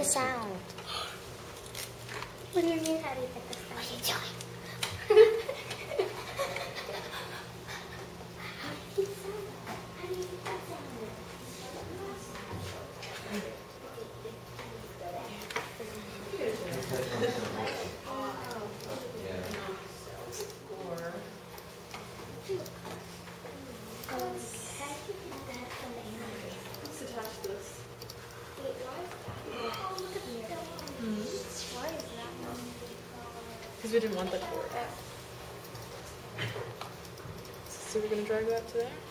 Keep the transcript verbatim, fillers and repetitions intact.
sound? What do you mean, how do you get the sound? What are you doing? How do you sound? How do you get that sound? Let's attach this. Because we didn't want that cord. So we're going to drag that to there?